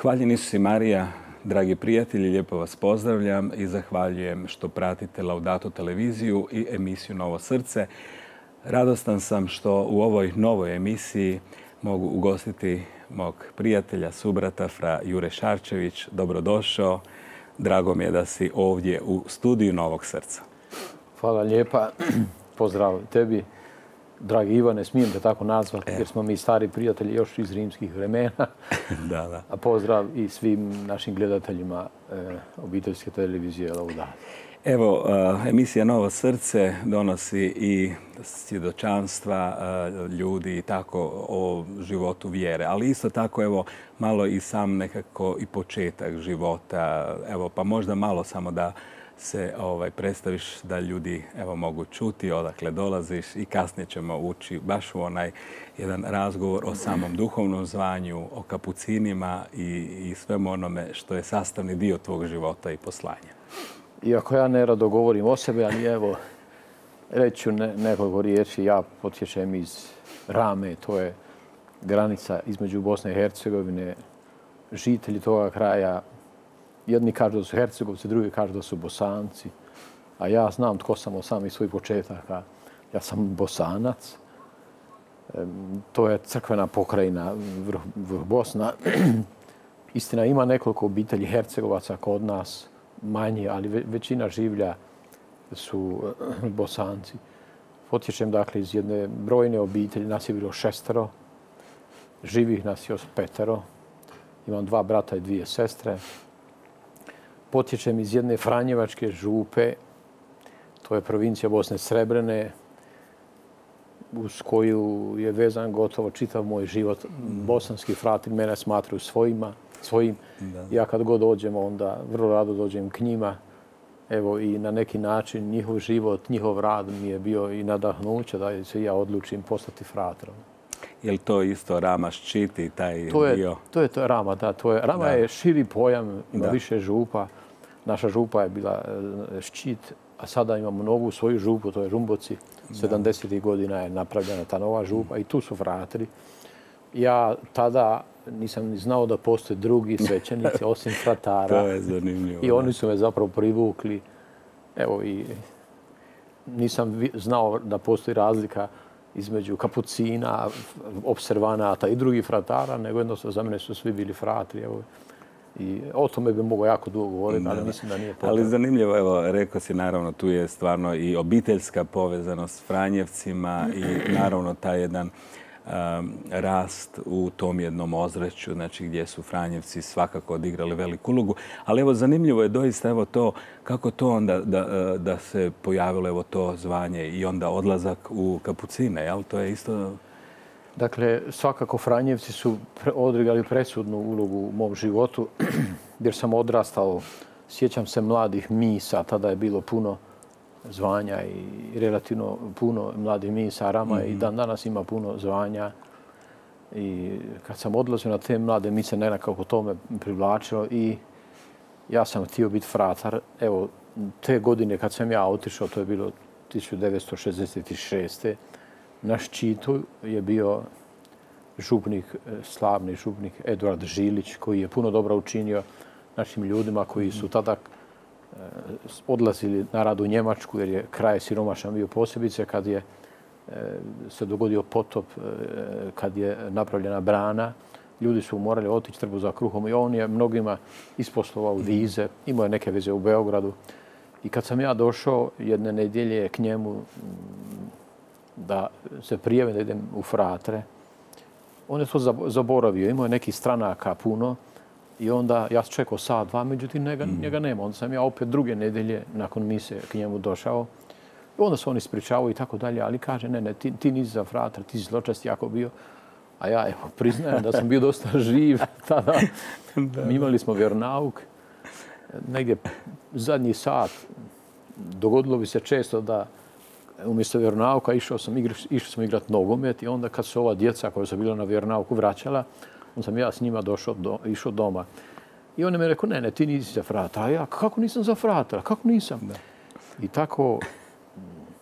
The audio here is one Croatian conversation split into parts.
Hvaljen Isus i Marija, dragi prijatelji, lijepo vas pozdravljam i zahvaljujem što pratite Laudato televiziju i emisiju Novo srce. Radostan sam što u ovoj novoj emisiji mogu ugostiti mog prijatelja, subrata, fra Jure Šarčević. Dobrodošao. Drago mi je da si ovdje u studiju Novog srca. Hvala lijepa. Pozdrav tebi. Dragi Ivane, smijem te tako nazvati jer smo mi stari prijatelji još iz rimskih vremena. Da. A pozdrav i svim našim gledateljima obiteljske televizije Laudato. Evo, emisija Novo srce donosi i svjedočanstva ljudi i tako o životu vjere, ali isto tako evo malo i sam nekako i početak života. Evo, pa možda malo samo da se predstaviš da ljudi mogu čuti odakle dolaziš i kasnije ćemo ući baš u onaj jedan razgovor o samom duhovnom zvanju, o kapucinima i svemu onome što je sastavni dio tvog života i poslanja. Iako ja nerado govorim o sebi, ali evo, reći ću nekoliko riječi. Ja potječem iz Rame, to je granica između Bosne i Hercegovine. Žitelji toga kraja, jedni kažu da su Hercegovci, drugi kažu da su Bosanci. A ja znam tko sam od samih svojih početaka. Ja sam Bosanac. To je crkvena pokrajina vrh Bosna. Istina, ima nekoliko obitelji Hercegovaca kod nas, manje, ali većina življa su Bosanci. Potječem dakle iz jedne brojne obitelji, nas je bilo 6, živih nas je još 5. Imam 2 brata i 2 sestre. Potječem iz jedne Franjevačke župe, to je provincija Bosne Srebrene, uz koju je vezan gotovo čitav moj život. Bosanski frati mene smatraju svojim. Ja kad god dođem, onda vrlo rado dođem k njima. Evo i na neki način njihov život, njihov rad mi je bio i nadahnuće da se ja odlučim postati fratrom. Je li to isto Rama ščiti, taj dio? To je Rama, da. Rama je širi pojam, ima više župa. Naša župa je bila ščit, a sada imamo novu svoju župu, to je Rumboci. 70. godina je napravljena ta nova župa i tu su fratri. Ja tada nisam ni znao da postoje drugi svećenici osim fratara. To je zanimljivo. I oni su me zapravo privukli. Evo i nisam znao da postoji razlika između kapucina, observanata i drugih fratara, nego jednostavno za mene su svi bili fratri. Evo. I o tome bi mogao jako dugo govoriti, ali mislim da nije potrebno. Ali zanimljivo, evo, rekao si, naravno, tu je stvarno i obiteljska povezanost s Franjevcima i naravno taj jedan rast u tom jednom ozračju, znači gdje su Franjevci svakako odigrali veliku ulogu. Ali evo, zanimljivo je doista evo to, kako to onda da se pojavilo evo to zvanje i onda odlazak u kapucine, jel? To je isto... Dakle, svakako Franjevci su odigrali presudnu ulogu u mom životu, jer sam odrastao, sjećam se mladih misa, tada je bilo puno zvanja i relativno puno mladih misa. Rama i dan danas ima puno zvanja. I kad sam odlazio na te mlade mise, nekako to me privlačilo i ja sam htio biti fratar. Evo, te godine kad sam ja otišao, to je bilo 1966. Na ščitu je bio župnik, slavni župnik Eduard Žilić, koji je puno dobra učinio našim ljudima koji su tada odlazili na rad u Njemačku, jer je kraj siromašan bio posebice kad je se dogodio potop, kad je napravljena brana. Ljudi su morali otići trbu za kruhom i on je mnogima isposlovao vize, imao je neke veze u Beogradu. I kad sam ja došao jedne nedjelje k njemu da se prijavim da idem u fratre, on je to zaboravio. Imao je nekih stranaka puno i onda ja čekao sat, 2, međutim njega nema. Onda sam ja opet druge nedjelje nakon mise k njemu došao. I onda se on ispričavao i tako dalje, ali kaže ne, ti nisi za fratra, ti si zločest jako bio. A ja priznajem da sam bio dosta živ tada. Imali smo vjeronauk. Negdje zadnji sat dogodilo bi se često da umjesto vjeronauka išao sam igrati nogomet i onda kad su ova djeca koja su bila na vjeronauku vraćala, onda sam ja s njima išao doma. I on je mi rekao, ne, ti nisi za fratra. A ja, kako nisam za fratra? Kako nisam? I tako,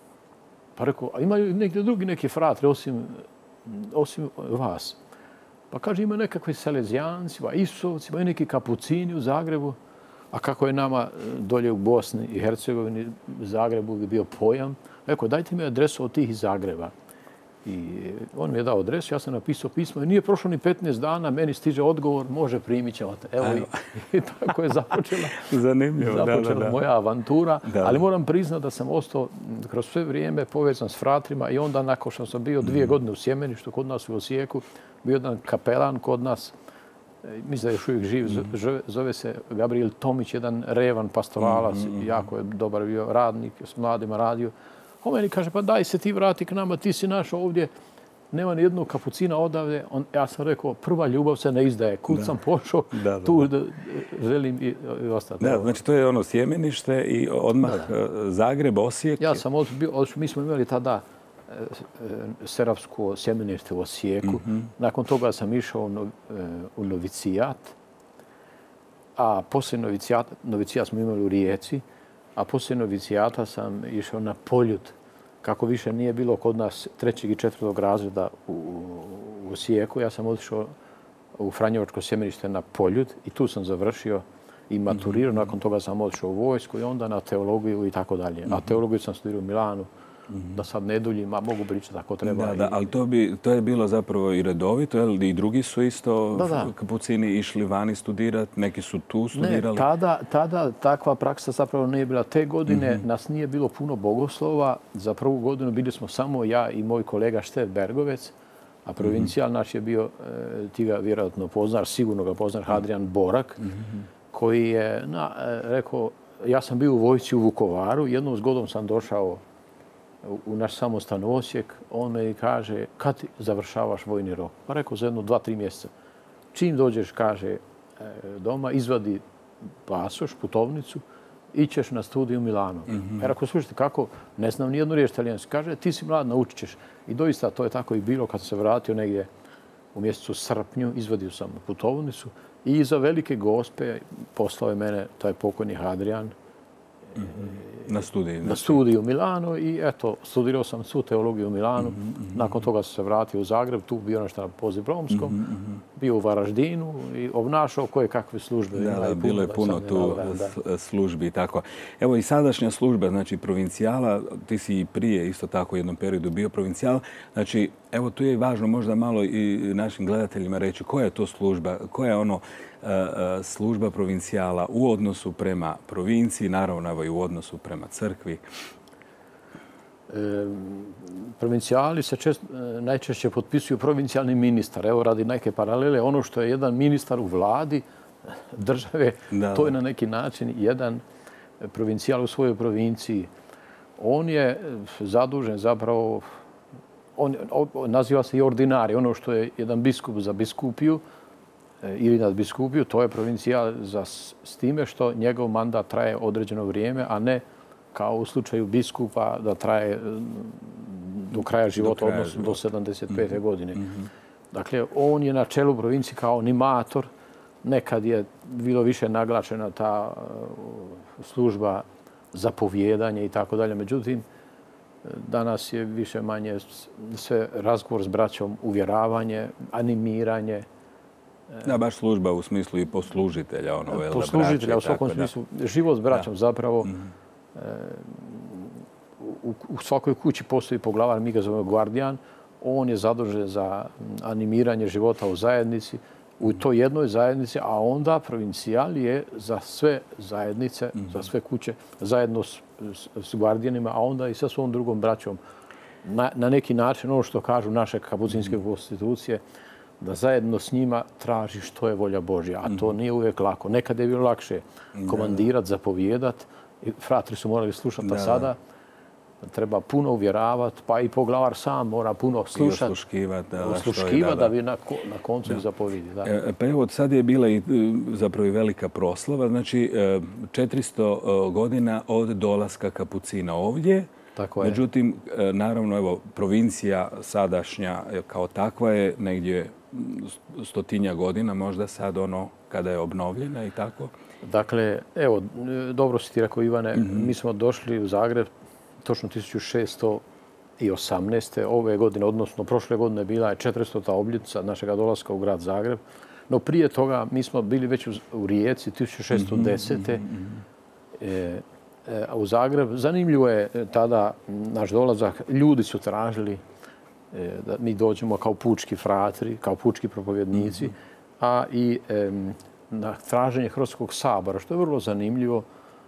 pa rekao, a imaju negdje drugi neki fratri osim vas? Pa kaže, ima nekakvi Salezijanci, Isovci, ima neki kapucini u Zagrebu. A kako je nama dolje u Bosni i Hercegovini, u Zagrebu bi bio pojam. Rekao, dajte mi adresu od tih iz Zagreba. I on mi je dao adresu, ja sam napisao pismo i nije prošlo ni 15 dana, meni stiže odgovor, može, primit ćemo te. Evo i tako je započela moja avantura. Ali moram priznati da sam ostao kroz sve vrijeme povezan s fratrima i onda nakon što sam bio 2 godine u Sjemeništu, kod nas u Osijeku, bio jedan kapelan kod nas, mislim da je još uvijek živ, zove se Gabriel Tomić, jedan revan pastoralac, jako je dobar bio radnik, s mladima radio. On meni kaže, pa daj se ti vrati k nama, ti si naš ovdje, nema ni jednog kapucina odavde. Ja sam rekao, prva ljubav se ne izdaje. Kud sam pošao, tu želim i ostati. Da, znači to je ono Sjemenište i odmah Zagreb, Osijek. Ja sam mi smo imali tada serafsko sjemenište u Osijeku. Nakon toga sam išao u novicijat, a poslije novicijat smo imali u Rijeci, a poslije novicijata sam išao na Poljud. Kako više nije bilo kod nas 3. i 4. razreda u Osijeku, ja sam otišao u Franjevačko sjemenište na Poljud i tu sam završio i maturirao. Nakon toga sam otišao u vojsku i onda na teologiju i tako dalje. A teologiju sam studirao u Milanu. Da sad ne duljim, a mogu pričati ako treba. Da, ali to je bilo zapravo i redovito, jer i drugi su isto kapucini išli vani studirati, neki su tu studirali. Ne, tada takva praksa zapravo nije bila. Te godine nas nije bilo puno bogoslova. Za prvu godinu bili smo samo ja i moj kolega Štef Bergovec, a provincijal naš je bio, ti ga vjerojatno poznaš, sigurno ga poznaš, Hadrijan Borak, koji je rekao, ja sam bio u vojsci u Vukovaru, jednom zgodom sam došao u naš samostan Osijek, on me kaže, kad završavaš vojni rok? Pa rekao, za 2-3 mjeseca. Čim dođeš, kaže, doma, izvadi pasoš, putovnicu, ićeš na studiju u Milanu. Ja rekao, slušajte, kako? Ne znam ni jednu riječ talijanski. Kaže, ti si mlad, naučit ćeš. I doista to je tako i bilo kad sam se vratio negdje u mjesecu srpnju, izvadio sam putovnicu i za Velike Gospe poslao je mene taj pokojni Hadrijan, na studiju u Milanu i eto, studirao sam svu teologiju u Milanu. Nakon toga sam se vratio u Zagreb, tu bio nešto na Pozibromskom, bio u Varaždinu i obnašao koje kakve službe. Da, bilo je puno tu službi i tako. Evo i sadašnja služba, znači provincijala, ti si i prije isto tako u jednom periodu bio provincijal. Znači, evo tu je važno možda malo i našim gledateljima reći koja je to služba, koja je ono služba provincijala u odnosu prema provinciji, naravno i u odnosu prema crkvi. Provincijali se najčešće potpisuju provincijalni ministar. Evo radi neke paralele, ono što je jedan ministar u vladi države, to je na neki način jedan provincijal u svojoj provinciji. On je zadužen zapravo, naziva se i ordinari, ono što je jedan biskup za biskupiju, ili nadbiskupiju, to je provincijal s time što njegov mandat traje određeno vrijeme, a ne kao u slučaju biskupa da traje do kraja života, odnosno do 75. godine. Dakle, on je na čelu provincije kao animator. Nekad je bilo više naglašena ta služba zapovjedanja i tako dalje. Međutim, danas je više manje sve razgovor s braćom, uvjeravanje, animiranje. Da, baš služba u smislu i poslužitelja. Poslužitelja u svakom smislu. Život s braćom zapravo. U svakoj kući postoji poglavar, mi ga zovemo Guardijan. On je zadužen za animiranje života u zajednici, u toj jednoj zajednici, a onda provincijal je za sve zajednice, za sve kuće, zajedno s Guardijanima, a onda i sa svom drugom braćom. Na neki način, ono što kažu naše kapucinske konstitucije, da zajedno s njima traži što je volja Božja. A to nije uvijek lako. Nekad je bilo lakše komandirati, zapovijedati. Fratri su morali slušati, a sada treba puno uvjeravati, pa i poglavar sam mora puno slušati. Osluškivati da bi na koncu zapovjedi. Pa evo, sad je bila i zapravo i velika proslava. Znači, 400 godina od dolaska kapucina ovdje. Međutim, naravno, evo, provincija sadašnja kao takva je negdje 100 godina, možda sad kada je obnovljena i tako. Dakle, evo, dobro si ti rekao, Ivane, mi smo došli u Zagreb točno 1600 2018. Ove godine, odnosno prošle godine, bila je 400. obljetnica našega dolaska u grad Zagreb. No prije toga mi smo bili već u Rijeci 1610. U Zagreb. Zanimljivo je tada naš dolazak. Ljudi su tražili da mi dođemo kao pučki fratri, kao pučki propovjednici, a i na traženje Hrvatskog sabora, što je vrlo zanimljivo.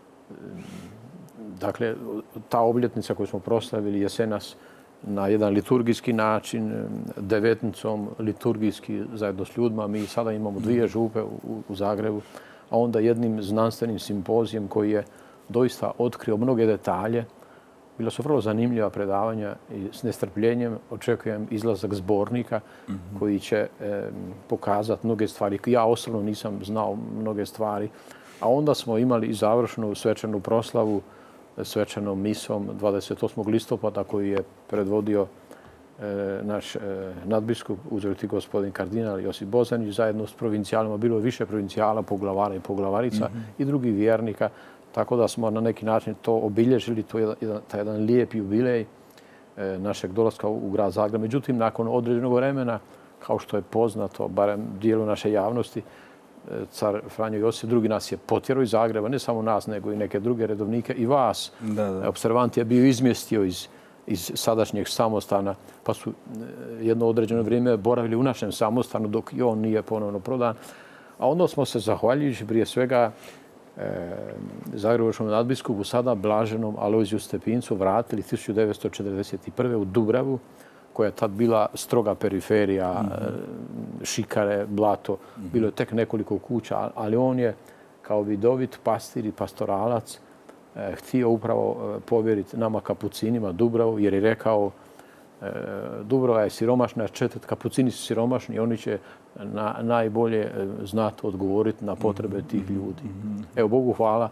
Dakle, ta obljetnica koju smo proslavili jesenas na jedan liturgijski način, devetnicom liturgijski zajedno s ljudima. Mi sada imamo 2 župe u Zagrebu, a onda jednim znanstvenim simpozijem koji je doista otkrio mnoge detalje. Bila su vrlo zanimljiva predavanja i s nestrpljenjem očekujem izlazak zbornika koji će pokazati mnoge stvari. Ja osobno nisam znao mnoge stvari. A onda smo imali i završnu svečanu proslavu svečanom misom 28. listopada koju je predvodio naš nadbiskup, uzeti gospodin kardinal Josip Bozanić, zajedno s provincijalima. Bilo je više provincijala, poglavara i poglavarica i drugih vjernika. Tako da smo na neki način to obilježili, taj jedan lijep jubilej našeg dolaska u grad Zagreb. Međutim, nakon određenog vremena, kao što je poznato, barem dijelu naše javnosti, car Franjo Josip II nas je potjerao iz Zagreba, ne samo nas, nego i neke druge redovnike i vas. Opservant je bio izmjestio iz sadašnjeg samostana, pa su jedno određeno vrijeme boravili u našem samostanu dok i on nije ponovno prodan. A onda smo se, zahvaljujući prije svega zagrebačkom nadbiskupu, sada blaženom Alojziju Stepincu, vratili 1941. u Dubravu, koja je tad bila stroga periferija, šikare, blato. Bilo je tek nekoliko kuća, ali on je kao vidovit pastir i pastoralac htio upravo povjeriti nama kapucinima Dubravu, jer je rekao Dubrava je siromašna, kapucini su siromašni i oni će najbolje znati odgovoriti na potrebe tih ljudi. Evo, Bogu hvala,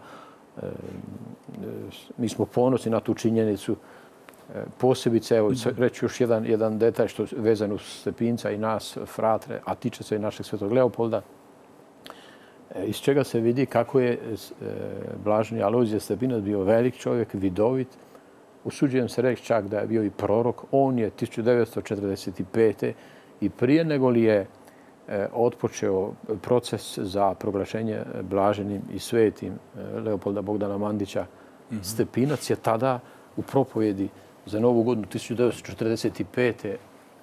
mi smo ponosni na tu činjenicu. Posebice, evo, reći još jedan detalj što je vezan uz Stepinca i nas, fratre, a tiče se i našeg svetog Leopolda, iz čega se vidi kako je blaženi Alojzije Stepinac bio velik čovjek, vidovit. Usuđujem se reći čak da je bio i prorok. On je 1945. i prije nego li je otpočeo proces za proglašenje blaženim i svetim Leopolda Bogdana Mandića, Stepinac je tada u propovjedi za Novu godinu 1945.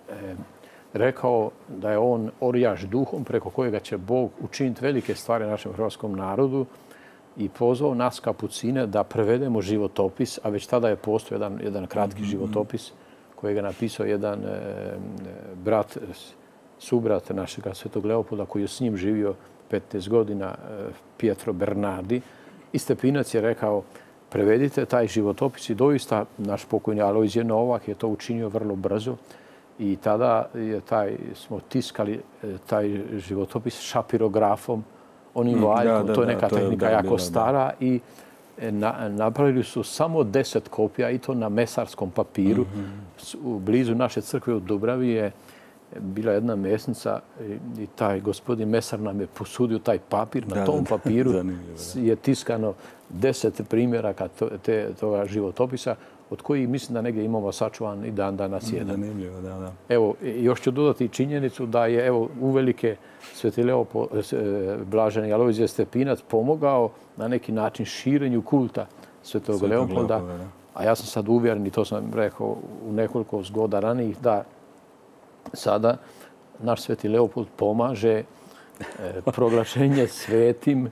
rekao da je on orijaš duhom preko kojega će Bog učiniti velike stvari našem hrvatskom narodu i pozvao nas kapucine da prevedemo životopis, a već tada je postojao jedan kratki životopis kojeg je napisao jedan brat, subrat našega svetog Leopolda koji je s njim živio 15 godina, Pietro Bernardi. I Stepinac je rekao, prevedite taj životopis i doista naš pokojni Alojzije Novak je to učinio vrlo brzo i tada smo tiskali taj životopis šapirografom, onim valjkom, to je neka tehnika jako stara i napravili su samo 10 kopija i to na mesarskom papiru. Blizu naše crkve u Dubravi je bila jedna mesnica i taj gospodin mesar nam je posudio taj papir. Na tom papiru je tiskano 10 primjeraka toga životopisa, od kojih mislim da negdje imamo sačuvan i dan danas jedan. Zanimljivo, da. Evo, još ću dodati činjenicu da je uvelike sveti blaženi Alojzije Stepinac pomogao na neki način širenju kulta svetog Leopolda. A ja sam sad uvjeren, i to sam rekao u nekoliko zgoda ranijih, da sada naš sveti Leopold pomaže proglašenje svetim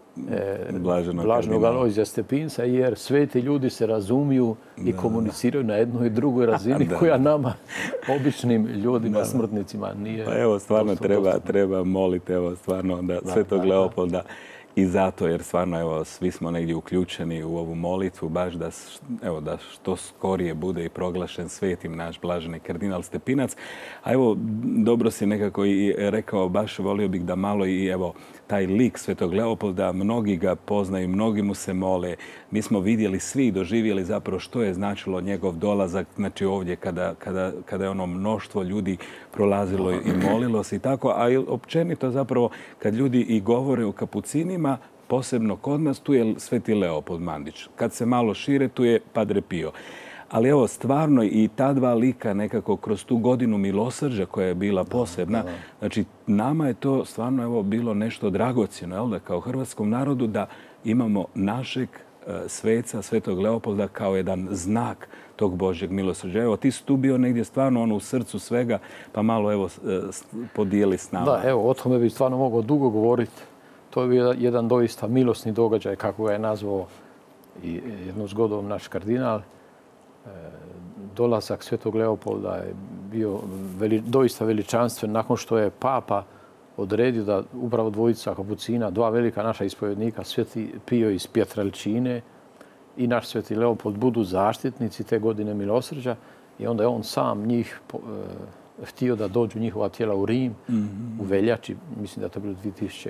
blaženog Alojzija Stepinca, jer sveti ljudi se razumiju i komuniciraju na jednoj i drugoj razini koja nama, običnim ljudima, smrtnicima, nije... Pa evo, stvarno treba moliti, evo, stvarno onda svetog Leopolda. I zato, jer stvarno, evo, svi smo negdje uključeni u ovu molitvu, baš da što skorije bude i proglašen svetim naš blaženi kardinal Stepinac. A evo, dobro si nekako i rekao, baš volio bih da malo i evo, taj lik svetog Leopolda, mnogi ga poznaju, mnogi mu se mole. Mi smo vidjeli svi i doživjeli zapravo što je značilo njegov dolazak, znači ovdje kada je ono mnoštvo ljudi prolazilo i molilo se i tako, a i općenito zapravo kad ljudi i govore o kapucinima, posebno kod nas, tu je sveti Leopold Mandić. Kad se malo šire, tu je Padre Pio. Ali evo, stvarno i ta dva lika nekako kroz tu godinu milosrđa koja je bila posebna, znači nama je to stvarno evo bilo nešto dragocjeno, jel da, kao hrvatskom narodu da imamo našeg sveca, Svetog Leopolda kao jedan znak tog Božjeg milosrđa. Evo, ti si tu bio negdje stvarno u srcu svega, pa malo evo podijeli s nama. Da, evo, o tome bi stvarno mogao dugo govoriti. To je bio jedan doista milosni događaj, kako ga je nazvao i jednom zgodom naš kardinal. Dolazak Svetog Leopolda je bio doista veličanstven nakon što je papa odredio da upravo dvojica kapucina, dva velika naša ispovjednika, Sveti Pio iz Pietrelcine i naš Sveti Leopold, budu zaštitnici te godine milosrđa. I onda je on sam njih htio da dođu njihova tijela u Rim u veljači, mislim da je to bilo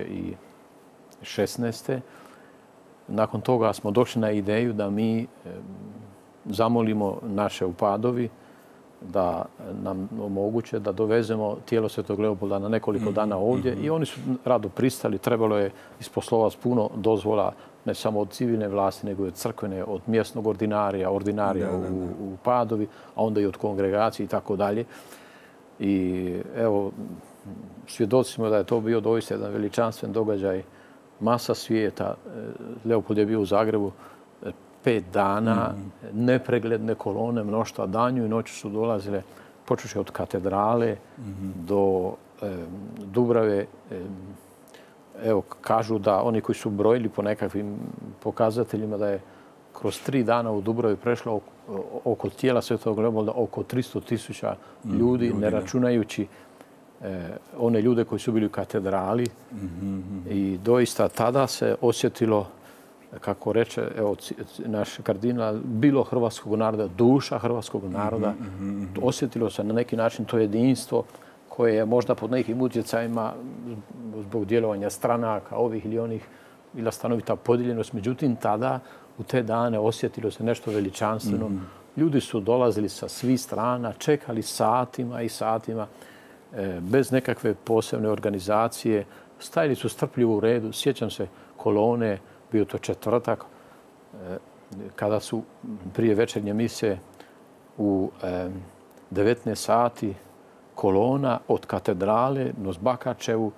2016. Nakon toga smo došli na ideju da mi zamolimo naše u Padovi da nam omoguće da dovezemo tijelo Svetog Leopolda na nekoliko dana ovdje i oni su rado pristali. Trebalo je isposlovati puno dozvola, ne samo od civilne vlasti, nego i od crkvene, od mjesnog ordinarija u Padovi, a onda i od kongregacije i tako dalje. I evo, svjedoci smo da je to bio doista jedan veličanstven događaj. Masa svijeta. Leopold je bio u Zagrebu 5 dana, nepregledne kolone, mnoštva, danju i noću su dolazile, počeši od katedrale do Dubrave. Evo, kažu da oni koji su brojili po nekakvim pokazateljima da je kroz 3 dana u Dubravi prešlo oko tijela Svetog Leopolda oko 300.000 ljudi, ne računajući one ljude koji su bili u katedrali. I doista tada se osjetilo, kako reče naš kardinal, bilo hrvatskog naroda, duša hrvatskog naroda. Osjetilo se na neki način to jedinstvo koje je možda pod nekim utjecajima zbog djelovanja stranaka, ovih ili onih, bila stanovita podijeljenost. Međutim, tada u te dane osjetilo se nešto veličanstveno. Ljudi su dolazili sa svih strana, čekali satima i satima, bez nekakve posebne organizacije. Stajali su strpljivo u redu. Sjećam se kolone, bio to četvrtak, kada su prije večernje mise u 19 sati kolona od katedrale Nozbakačevu,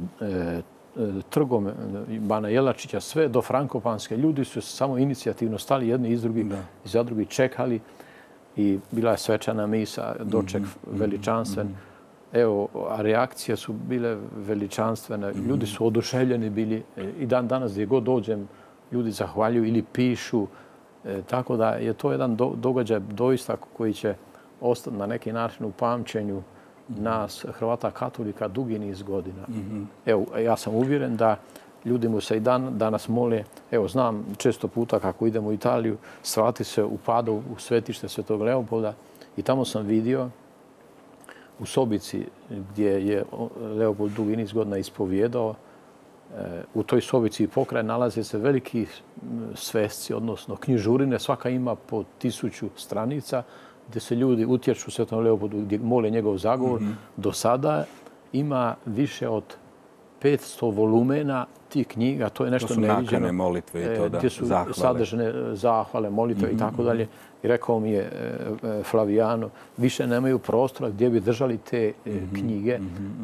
trgom Bana Jelačića, sve do Frankopanske. Ljudi su samo inicijativno stali jedni iz drugih, za drugi čekali i bila je svečana misa, doček veličanstven. Evo, a reakcije su bile veličanstvene. Ljudi su oduševljeni bili i dan danas gdje god dođem ljudi zahvaljuju ili pišu. Tako da je to jedan događaj doista koji će ostati na neki način u pamćenju nas, Hrvata katolika, dugi niz godina. Evo, ja sam uvjeren da ljudi mu se i danas mole. Evo, znam često puta kako idem u Italiju, svrati se u Padovu, u svetište Svetog Leopolda i tamo sam vidio u sobici gdje je Leopold dugi niz godina ispovijedao, u toj sobici i pokraj nalaze se veliki svesci, odnosno knjižurine. Svaka ima po 1000 stranica gdje se ljudi utječu Svetom Leopoldu, gdje mole njegov zagovor. Do sada ima više od 500 volumena tih knjiga. To je nešto neviđeno. To su nakane molitve i to da, gdje su sadržane zahvale, molitve i tako dalje. I rekao mi je Flavijano, više nemaju prostora gdje bi držali te knjige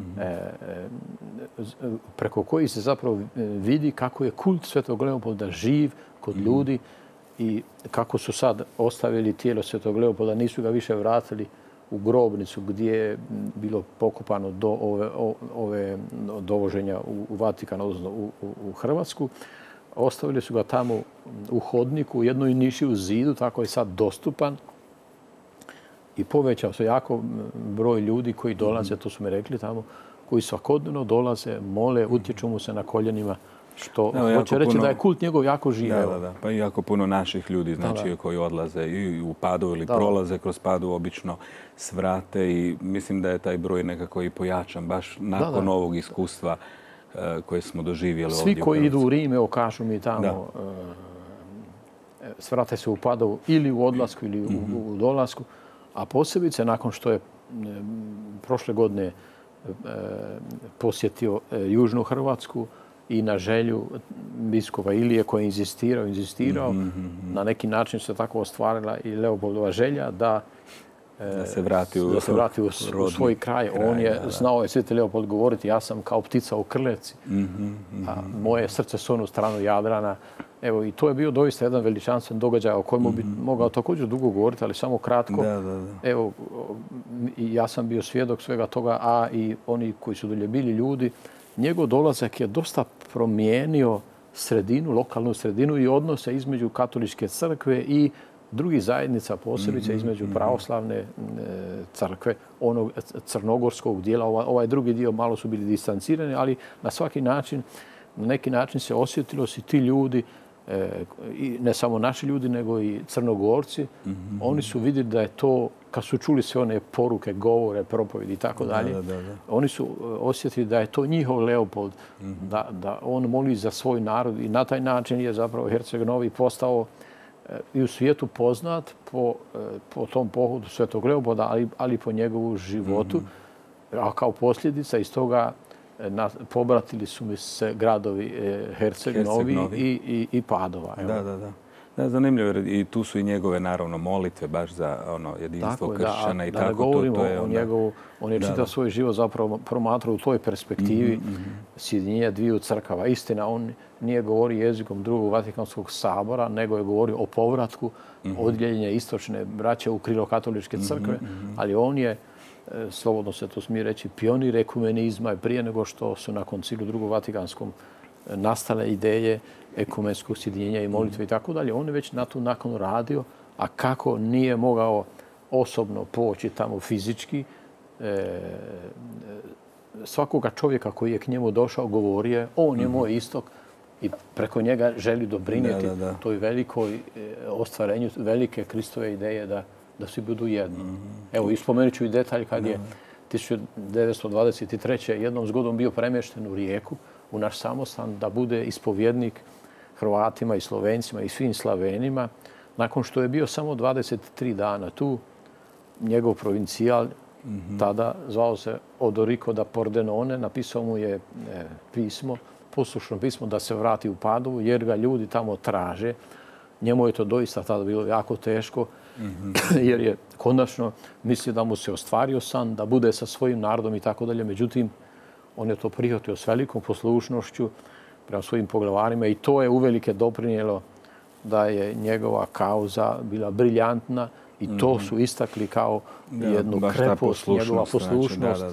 preko kojih se zapravo vidi kako je kult Svetog Leopolda živ kod ljudi i kako su sad ostavili tijelo Svetog Leopolda, nisu ga više vratili u grobnicu gdje je bilo pokopano do ove dovoženja u Vatikan, odnosno u Hrvatsku. Ostavili su ga tamo u hodniku, u jednoj niši u zidu, tako je sad dostupan. I povećao se jako broj ljudi koji dolaze, to su mi rekli tamo, koji svakodnevno dolaze, mole, utječu mu se na koljenima, što hoće reći da je kult njegov jako živ. Da. Pa i jako puno naših ljudi, znači, koji odlaze i u Padovu ili prolaze kroz Padovu, obično svrate i mislim da je taj broj nekako i pojačan, baš nakon ovog iskustva koje smo doživjeli ovdje. Svi koji idu u Rim, evo kažu mi tamo, svrate se u Padovu ili u odlasku ili u dolasku, a posebice nakon što je prošle godine posjetio Južnu Hrvatsku, i na želju biskupa Ilije koji je inzistirao. Na neki način se tako ostvarila i Leopoldova želja da se vrati u svoj kraj. On je znao je Sveti Leopold govoriti, ja sam kao ptica u krletci, a moje srce su onu stranu Jadrana. Evo, i to je bio doista jedan veličanstven događaj o kojemu bi mogao također dugo govoriti, ali samo kratko. Evo, ja sam bio svjedok svega toga, a i oni koji su dolje bili ljudi. Njegov dolazak je dosta promijenio sredinu, lokalnu sredinu i odnose između katoličke crkve i drugih zajednica, posebice između pravoslavne crkve, onog crnogorskog dijela. Ovaj drugi dio malo su bili distancirani, ali na neki način se osjetilo si ti ljudi, i ne samo naši ljudi, nego i Crnogorci, oni su vidjeli da je to, kad su čuli sve one poruke, govore, propovjedi i tako dalje, oni su osjetili da je to njihov Leopold, da on moli za svoj narod i na taj način je zapravo Herceg Novi postao i u svijetu poznat po tom pohodu Svetog Leopolda, ali po njegovu životu. A kao posljedica iz toga pobratili su mi se gradovi Herceg Novi i Padova. Da, zanimljivo. I tu su i njegove, naravno, molitve baš za jedinstvo kršćana i tako. Da govorimo o njegovu, on je čitav svoj život zapravo promatrao u toj perspektivi sjedinjenja dviju crkava. Istina, on nije govorio jezikom Drugog Vatikanskog sabora, nego je govorio o povratku odjeljenja istočne braće u krilo katoličke crkve, ali on je, slobodno se to smije reći, pionir ekumenizma prije nego što su na koncilu Drugog Vatikanskom nastale ideje ekumenskog sjedinjenja i molitve i tako dalje. On je već na tu nakon radio, a kako nije mogao osobno poći tamo fizički, svakoga čovjeka koji je k njemu došao govorio je on je moj istok i preko njega želi doprinijeti toj velikoj ostvarenju velike Kristove ideje da svi budu jedno. Evo, i spomenut ću i detalj kad je 1923. jednom zgodom bio premješten u Rijeku, u naš samostan, da bude ispovjednik Hrvatima i Slovencima i svim Slavenima. Nakon što je bio samo 23 dana tu, njegov provincijal, tada zvao se Odorico da Pordenone, napisao mu je pismo, poslušno pismo da se vrati u Padovu jer ga ljudi tamo traže. Njemu je to doista tada bilo jako teško jer je konačno mislio da mu se ostvario san, da bude sa svojim narodom i tako dalje. Međutim, on je to prihvatio s velikom poslušnošću prema svojim poglavarima i to je uvelike doprinijelo da je njegova kauza bila briljantna i to su istakli kao jednu krepost, njegova poslušnost,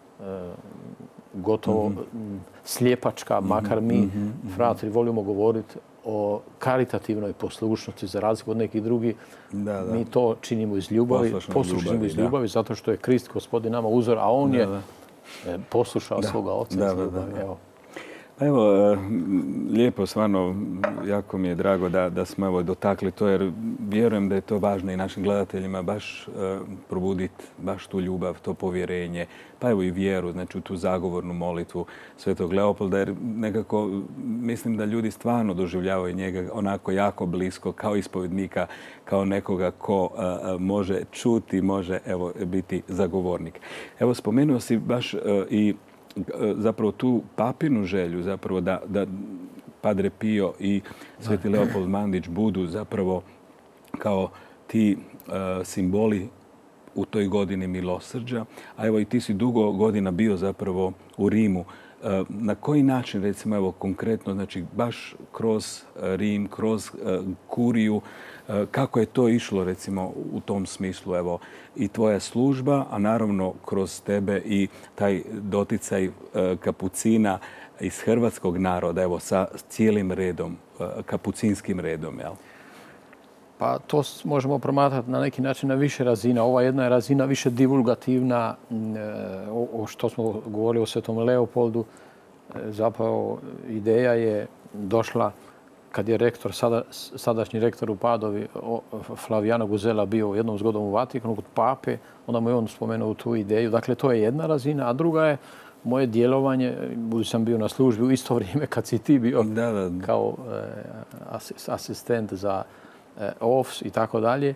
gotovo slijepačka, makar mi, fratri, volimo govoriti o karitativnoj poslušnosti za razliku od nekih drugih. Mi to činimo iz ljubavi, poslušimo iz ljubavi, zato što je Krist Gospodin nama uzor, a on je poslušao svoga oca iz ljubavi. Pa evo, lijepo, stvarno, jako mi je drago da smo dotakli to, jer vjerujem da je to važno i našim gledateljima baš probuditi baš tu ljubav, to povjerenje, pa evo i vjeru, znači u tu zagovornu molitvu Svetog Leopolda, jer nekako mislim da ljudi stvarno doživljavaju njega onako jako blisko, kao ispovjednika, kao nekoga ko može čuti, može biti zagovornik. Evo, spomenuo si baš i zapravo tu papinu želju zapravo da Padre Pio i Sveti Leopold Mandić budu zapravo kao ti simboli u toj godini milosrđa. A evo i ti si dugo godina bio zapravo u Rimu. Na koji način, recimo, evo konkretno, znači baš kroz Rim, kroz kuriju, kako je to išlo, recimo, u tom smislu, evo, i tvoja služba, a naravno kroz tebe i taj doticaj kapucina iz hrvatskog naroda, evo, sa cijelim redom, kapucinskim redom, jel? Pa to možemo promatrati na neki način na više razina. Ova jedna je razina više divulgativna, o što smo govorili o Svetom Leopoldu. Zapravo ideja je došla kad je rektor, sadašnji rektor u Padovi, Flaviano Guzela, bio jednom zgodom u Vatikanu kod pape, onda mu je on spomenuo tu ideju. Dakle, to je jedna razina, a druga je moje djelovanje, budući sam bio na službi u isto vrijeme kad si ti bio kao asistent za OFS i tako dalje.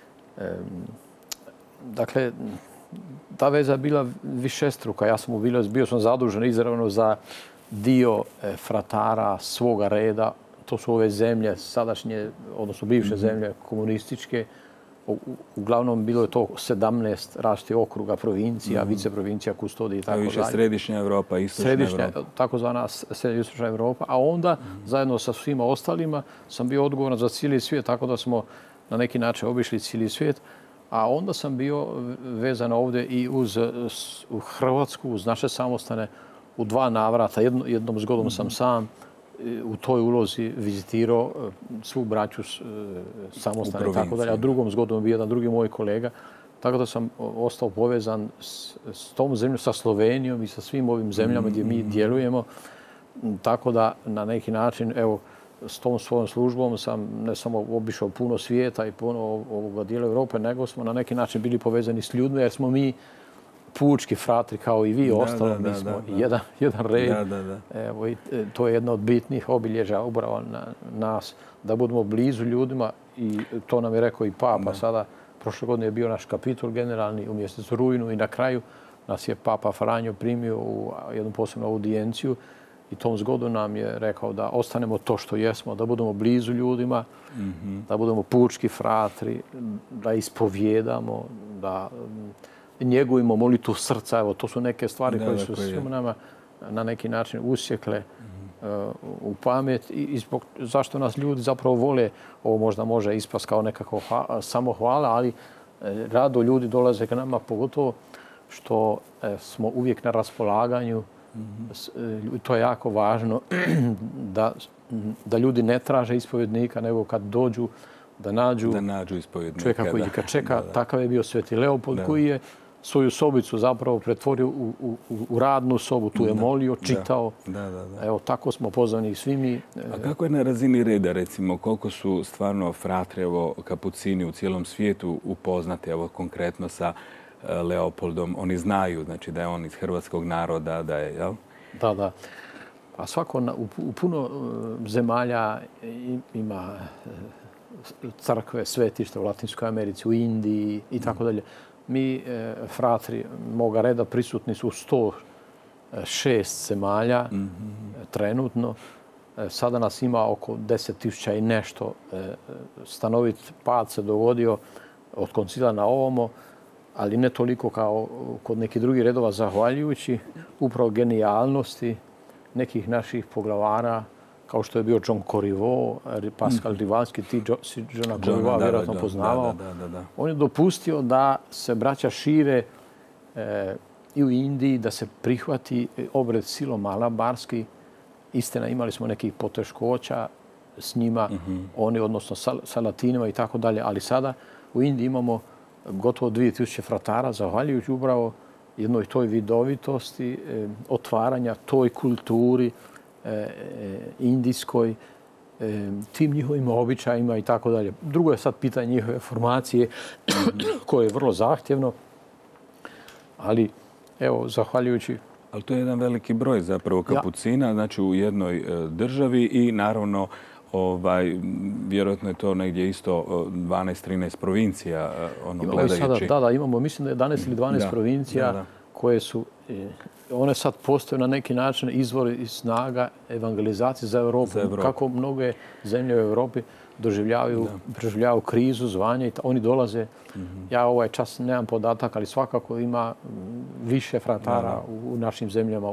Dakle, ta veza je bila višestruka. Ja sam bio sam zadužen izravno za dio fratara svoga reda. To su ove zemlje sadašnje, odnosno bivše zemlje komunističke. Uglavnom bilo je to 17 različitih okruga, provincija, viceprovincija, kustodije i tako dalje. Više središnja Europa, istočna Europa. Takozvana središnja Europa. A onda, zajedno sa svima ostalima, sam bio odgovoran za cijeli svijet, tako da smo na neki način obišli cijeli svijet. A onda sam bio vezan ovdje i uz Hrvatsku, uz naše samostane, u 2 navrata. Jednom zgodom sam sam u toj ulozi vizitirao svu braću samostane i tako dalje. A drugom zgodom bio jedan drugi moj kolega. Tako da sam ostao povezan s tom zemljom, sa Slovenijom i sa svim ovim zemljama gdje mi djelujemo. Tako da na neki način, evo, s tom svojom službom sam ne samo obišao puno svijeta i puno ovoga dijela Europe, nego smo na neki način bili povezani s ljudima jer smo mi pučki fratri kao i vi ostalo. Mi smo jedan red. Evo, i to je jedna od bitnih obilježja upravo nas, da budemo blizu ljudima i to nam je rekao i Papa sada. Prošle godine je bio naš kapitol generalni u mjesecu rujnu i na kraju nas je Papa Franjo primio u jednu posebnu audijenciju i tom zgodu nam je rekao da ostanemo to što jesmo, da budemo blizu ljudima, da budemo pučki fratri, da ispovjedamo, da njegujemo molitvu srca. Evo, to su neke stvari koje su svima nama na neki način usjekle u pamet i zašto nas ljudi zapravo vole. Ovo možda može ispast kao nekako samohvala, ali rado ljudi dolaze k nama, pogotovo što smo uvijek na raspolaganju. To je jako važno da ljudi ne traže ispovjednika, nego kad dođu da nađu ispovjednika, čovjeka koji ih čeka. Takav je bio Sveti Leopold koji je svoju sobicu zapravo pretvorio u radnu sobu. Tu je molio, čitao. Evo, tako smo pozvani svi mi. A kako je na razini reda, recimo, koliko su stvarno fratri, evo, kapucini u cijelom svijetu upoznati, evo, konkretno sa Leopoldom? Oni znaju, znači, da je on iz hrvatskog naroda, da je, jel? Da. A svako u puno zemalja ima crkve, svetište u Latinskoj Americi, u Indiji i tako dalje. Mi, fratri moga reda, prisutni su u 106 zemalja trenutno. Sada nas ima oko 10.000 i nešto. Stanovit pad se dogodio od koncila na ovamo, ali ne toliko kao kod nekih drugih redova, zahvaljujući upravo genijalnosti nekih naših poglavara, kao što je bio John Corriveau, Pascal Rivalski, ti si Johna Corriveau vjerojatno poznavao. On je dopustio da se braća šire i u Indiji, da se prihvati obred silomalabarski. Istina, imali smo nekih poteškoća s njima, oni, odnosno sa Latinima i tako dalje, ali sada u Indiji imamo gotovo 2000 fratara, zahvaljujući upravo jednoj toj vidovitosti, otvaranja toj kulturi indijskoj, tim njihovim običajima i tako dalje. Drugo je sad pitanje njihove formacije koje je vrlo zahtjevno, ali evo, zahvaljujući... Ali to je jedan veliki broj zapravo kapucina, znači u jednoj državi i naravno vjerojatno je to negdje isto 12-13 provincija, gledajući. Da, imamo, mislim da je 11 ili 12 provincija koje su, one sad postaju na neki način izvor i snaga evangelizacije za Europu. Kako mnoge zemlje u Europi preživljavaju krizu, zvanje, oni dolaze. Ja ovaj čas nemam podatak, ali svakako ima više fratara u našim zemljama,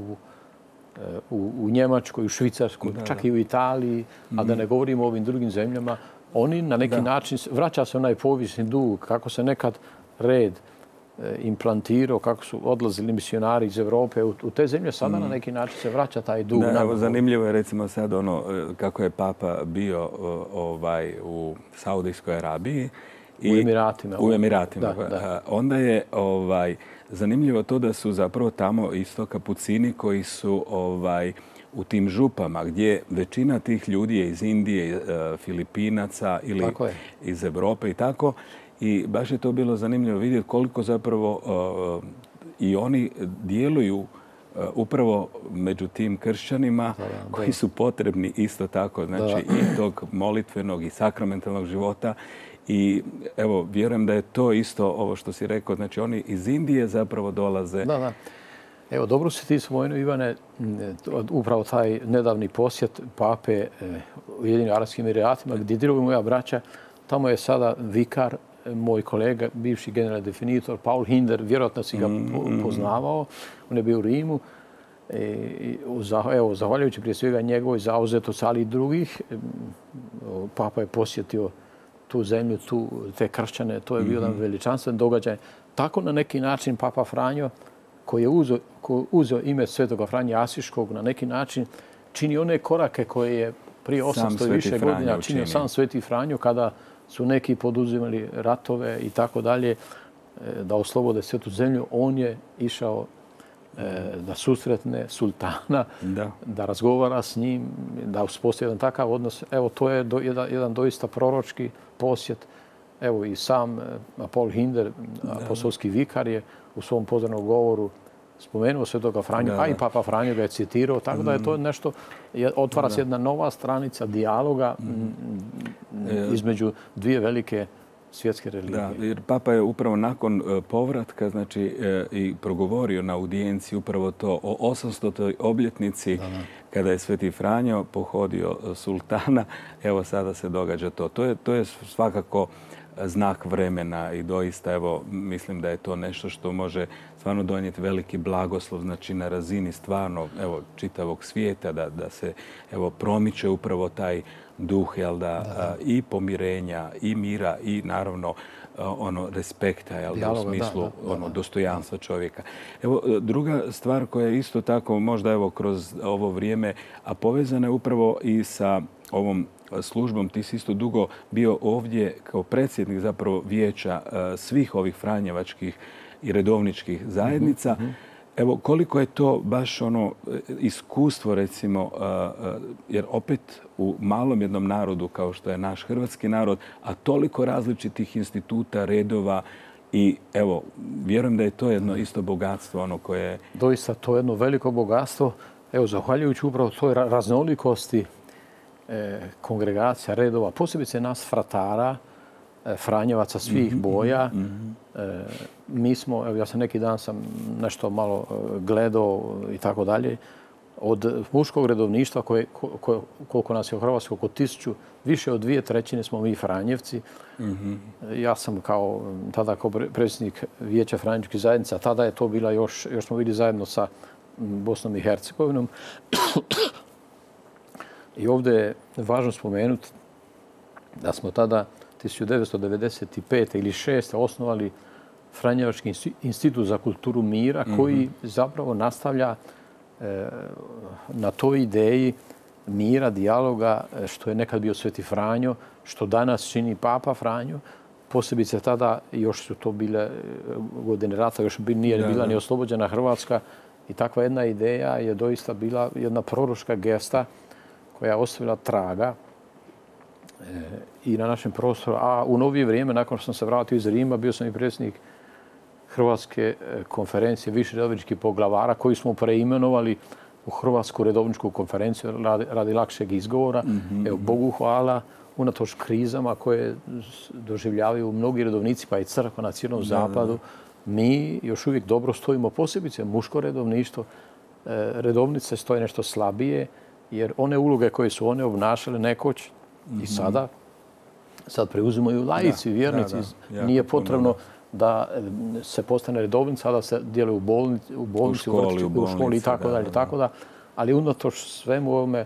u Njemačkoj, u Švicarskoj, čak i u Italiji, a da ne govorimo o ovim drugim zemljama. Oni na neki način, vraća se onaj povijesni dug, kako se nekad red implantirao, kako su odlazili misionari iz Europe u te zemlje, sada na neki način se vraća taj dug. Zanimljivo je recimo sad ono kako je Papa bio u Saudijskoj Arabiji. U Emiratima. Onda je zanimljivo to da su zapravo tamo isto kapucini koji su u tim župama gdje većina tih ljudi je iz Indije, Filipinaca ili iz Europe i tako. I baš je to bilo zanimljivo vidjeti koliko zapravo i oni djeluju upravo među tim kršćanima koji su potrebni isto tako, znači i tog molitvenog i sakramentalnog života. I evo, vjerujem da je to isto ovo što si rekao, znači oni iz Indije zapravo dolaze. Evo, dobro si ti spomenuo, Ivane, upravo taj nedavni posjet pape Ujedinjenim Arapskim Emiratima, gdje djeluje moja braća. Tamo je sada vikar, moj kolega, bivši generalni definitor, Paul Hinder, vjerojatno si ga poznavao. On je bio u Rimu. Evo, zahvaljujući prije svega njegovoj zauzetosti, ali i drugih, papa je posjetio tu zemlju, te kršćane. To je bio jedan veličanstven događaj. Tako na neki način Papa Franjo, koji je uzeo ime Svetoga Franje Asiškog, na neki način čini one korake koje je prije 800 i više godina činio sam Sveti Franjo, kada su neki poduzimali ratove i tako dalje, da oslobode svetu zemlju. On je išao da susretne sultana, da razgovara s njim, da uspostavi jedan takav odnos. Evo, to je jedan doista proročki posjet. Evo i sam Paul Hinder, apostolski vikar, je u svom pozdravnom govoru spomenuo Svetoga Franju, a i Papa Franjo ga je citirao, tako da je to nešto, otvara se jedna nova stranica dijaloga između dvije velike svjetske religije. Da, jer Papa je upravo nakon povratka, znači, i progovorio na audijenciji upravo to o 800. obljetnici kada je Sveti Franjo pohodio sultana. Evo, sada se događa to. To je svakako znak vremena i doista, evo, mislim da je to nešto što može stvarno donijeti veliki blagoslov, znači na razini stvarno, evo, čitavog svijeta, da se, evo, promiče upravo taj duh, jel da, i pomirenja, i mira, i naravno ono respekta, jel da, u smislu dostojanstva čovjeka. Evo, druga stvar koja je isto tako možda evo kroz ovo vrijeme, a povezana je upravo i sa ovom službom. Ti si isto dugo bio ovdje kao predsjednik zapravo vijeća svih ovih franjevačkih i redovničkih zajednica. Evo, koliko je to baš ono iskustvo, recimo, jer opet u malom jednom narodu kao što je naš hrvatski narod, a toliko različitih instituta, redova i evo, vjerujem da je to jedno isto bogatstvo ono koje... Doista, to je jedno veliko bogatstvo. Evo, zahvaljujući upravo toj raznolikosti kongregacija, redova, posebice nas fratara, franjevaca svih boja. Mi smo, evo ja sam neki dan nešto malo gledao i tako dalje, od muškog redovništva, koliko nas je u Hrvatskoj, oko 1000, više od 2/3 smo mi Franjevci. Ja sam tada kao predsjednik Vijeća franjevačkih zajednica, tada je to bila još smo bili zajedno sa Bosnom i Hercegovinom. I ovdje je važno spomenuti da smo tada 1995. ili 6. osnovali Franjevački institut za kulturu mira, koji zapravo nastavlja na toj ideji mira, dijaloga, što je nekad bio Sveti Franjo, što danas čini Papa Franjo. Posebice tada, još su to bile godine rata, još nije bila ni oslobođena Hrvatska. I takva jedna ideja je doista bila jedna proročka gesta koja je ostavila traga i na našem prostoru. A u novije vrijeme, nakon što sam se vratio iz Rima, bio sam i predsjednik Hrvatske konferencije viših redovničkih poglavara, koju smo preimenovali u Hrvatsku redovničku konferenciju radi lakšeg izgovora. Evo, Bogu hvala, unatoč krizama koje doživljavaju mnogi redovnici, pa i crkva na cijelom zapadu, mi još uvijek dobro stojimo, posebice muško redovništvo. Redovnice stoje nešto slabije, jer one uloge koje su one obnašale nekoć i sad preuzimaju laici, vjernici. Nije potrebno da se postane redovnica, a da se djeluje u bolnici, u školi i tako dalje. Ali unatoč svemu ovome,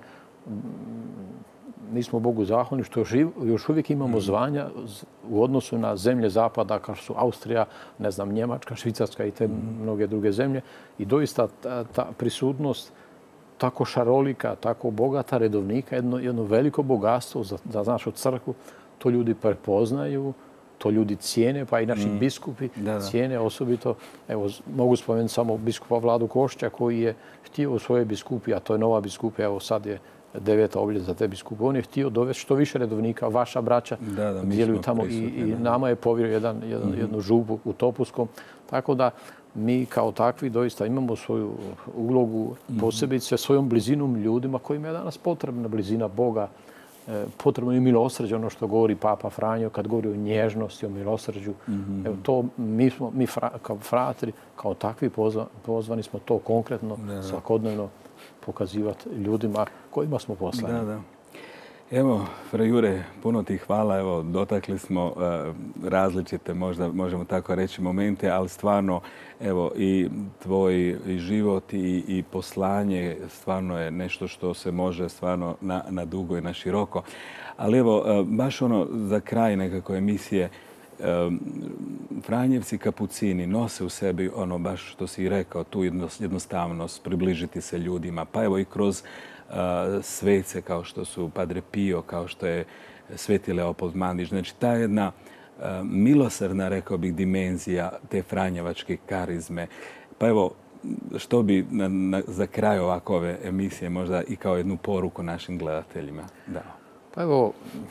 mi smo Bogu zahvalni što još uvijek imamo zvanja u odnosu na zemlje zapada, kao su Austrija, ne znam, Njemačka, Švicarska i te mnoge druge zemlje. I doista ta prisutnost tako šarolika, tako bogata redovnika, jedno veliko bogatstvo za našu crkvu. To ljudi prepoznaju, to ljudi cijene, pa i naši biskupi cijene osobito. Evo, mogu spomenuti samo biskupa Vladu Košća, koji je htio u svojoj biskupi, a to je nova biskupija, evo sad je 9. obljetnica te biskupe. On je htio dovesti što više redovnika, vaša braća djeluju tamo i nama je povjerio jednu župu u Topuskom. Tako da mi kao takvi doista imamo svoju ulogu, posebice svojom blizinom ljudima kojima je danas potrebna blizina Boga, potrebno je milosrđe, ono što govori Papa Franjo kad govori o nježnosti, o milosrđu. Evo, to mi kao fratri, kao takvi pozvani smo to konkretno, svakodnevno pokazivati ljudima kojima smo poslani. Da. Evo, fra Jure, puno ti hvala. Evo, dotakli smo različite, možda možemo tako reći, momente, ali stvarno, evo, i tvoj život i poslanje stvarno je nešto što se može stvarno na dugo i na široko. Ali evo, baš ono za kraj nekako emisije, Franjevci kapucini nose u sebi ono baš što si rekao, tu jednostavnost, približiti se ljudima, pa evo i kroz svece kao što su Padre Pio, kao što je Sveti Leopold Mandić. Znači, ta jedna milosrdna, rekao bih, dimenzija te franjevačke karizme. Pa evo, što bi za kraj ovakove emisije možda i kao jednu poruku našim gledateljima dao? Pa evo,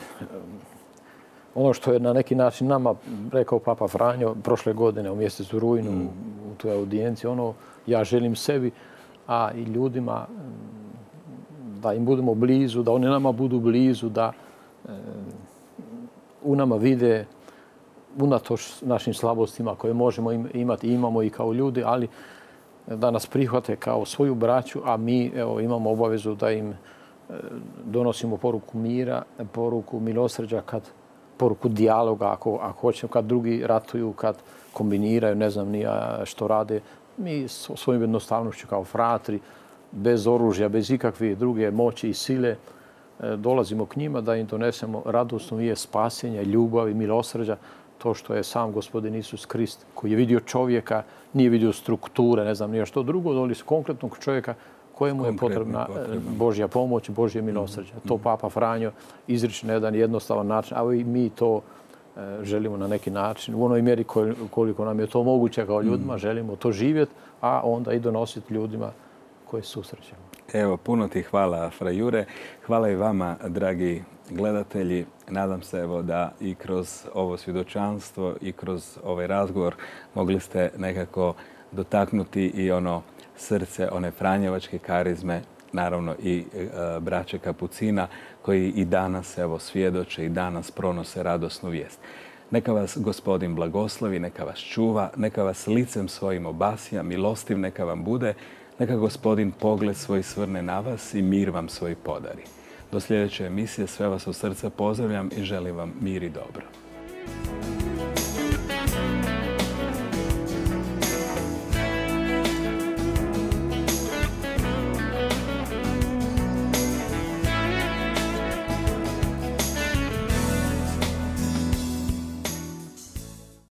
ono što je na neki način nama rekao Papa Franjo prošle godine u mjesecu rujnu u toj audijenciji, ono ja želim sebi, a i ljudima da im budemo blizu, da oni nama budu blizu, da u nama vide unatoč našim slabostima koje možemo imati, imamo i kao ljudi, ali da nas prihvate kao svoju braću, a mi evo, imamo obavezu da im donosimo poruku mira, poruku milosrđa, poruku dijaloga, ako hoćemo, kad drugi ratuju, kad kombiniraju, ne znam ni ja što rade. Mi svojim jednostavnošću kao fratri, bez oružja, bez ikakve druge moći i sile, dolazimo k njima da im donesemo radosnu vijest spasenja, ljubavi, milosrđa, to što je sam Gospodin Isus Krist, koji je vidio čovjeka, nije vidio strukture, ne znam nije što drugo, doli konkretnog čovjeka kojemu je potrebna Božja pomoć, Božje milosrđe. To Papa Franjo izriče na jedan jednostavan način, a i mi to želimo na neki način, u onoj mjeri koliko nam je to moguće kao ljudima, želimo to živjeti, a onda i donositi ljudima koje susrećemo. Evo, puno ti hvala, fra Jure. Hvala i vama, dragi gledatelji. Nadam se evo da i kroz ovo svjedočanstvo i kroz ovaj razgovor mogli ste nekako dotaknuti i ono srce, one franjevačke karizme, naravno i braće kapucina koji i danas evo svjedoče i danas pronose radosnu vijest. Neka vas Gospodin blagoslovi, neka vas čuva, neka vas licem svojim obasja, milostiv neka vam bude, neka Gospodin pogled svoj svrne na vas i mir vam svoj podari. Do sljedeće emisije sve vas od srca pozdravljam i želim vam mir i dobro.